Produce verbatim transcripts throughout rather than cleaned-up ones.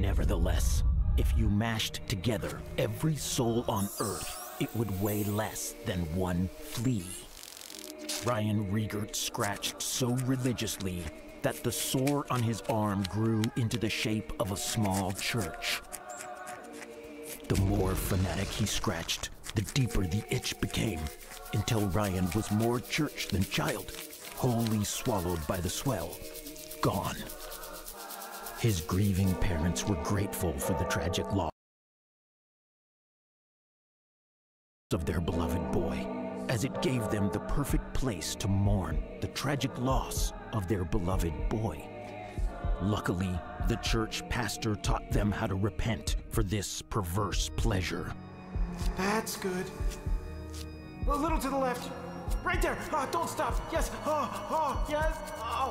Nevertheless, if you mashed together every soul on Earth, it would weigh less than one flea. Ryan Riegert scratched so religiously that the sore on his arm grew into the shape of a small church. The more fanatic he scratched, the deeper the itch became, until Ryan was more church than child, wholly swallowed by the swell, gone. His grieving parents were grateful for the tragic loss of their beloved boy, as it gave them the perfect place to mourn the tragic loss of their beloved boy. Luckily, the church pastor taught them how to repent for this perverse pleasure. That's good. A little to the left. Right there. Oh, don't stop. Yes. Oh, oh, yes. Oh.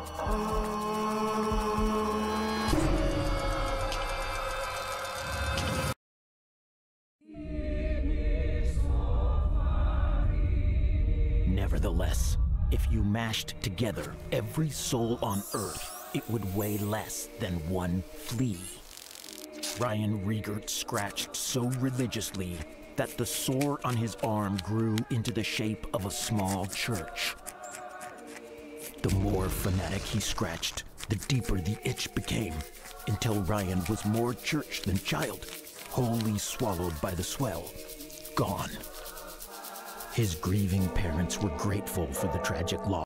Nevertheless, if you mashed together every soul on Earth, it would weigh less than one flea. Ryan Riegert scratched so religiously that the sore on his arm grew into the shape of a small church. The more fanatic he scratched, the deeper the itch became, until Ryan was more church than child, wholly swallowed by the swell, gone. His grieving parents were grateful for the tragic loss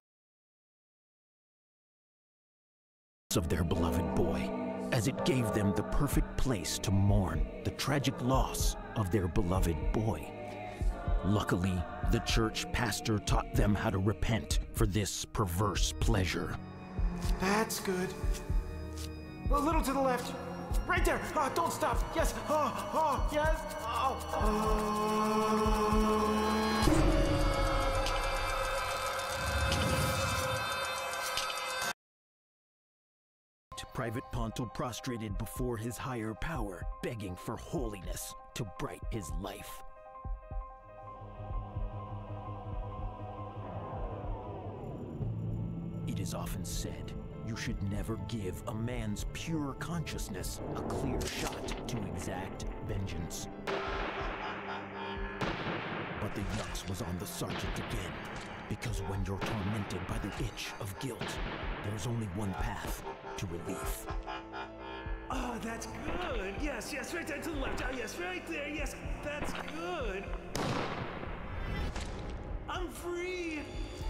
of their beloved boy, as it gave them the perfect place to mourn the tragic loss of their beloved boy. Luckily, the church pastor taught them how to repent for this perverse pleasure. That's good. A little to the left. Right there. Oh, don't stop. Yes. Oh, oh, yes. Oh. Oh. Private Ponto prostrated before his higher power, begging for holiness to bright his life. It is often said, you should never give a man's pure consciousness a clear shot to exact vengeance. But the Yux was on the sergeant again, because when you're tormented by the itch of guilt, there's only one path to relief. Oh, that's good. Yes, yes, right there to the left. Oh, yes, right there. Yes, that's good. I'm free.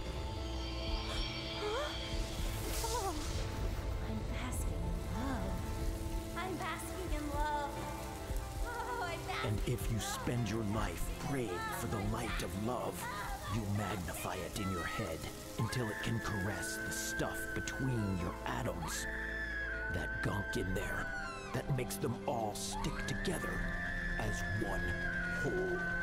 Huh? Oh, I'm basking in love. I'm basking in love. Oh, I'm basking And if you spend your life praying for the light of love, you magnify it in your head until it can caress the stuff between your atoms. That gunk in there that makes them all stick together as one whole.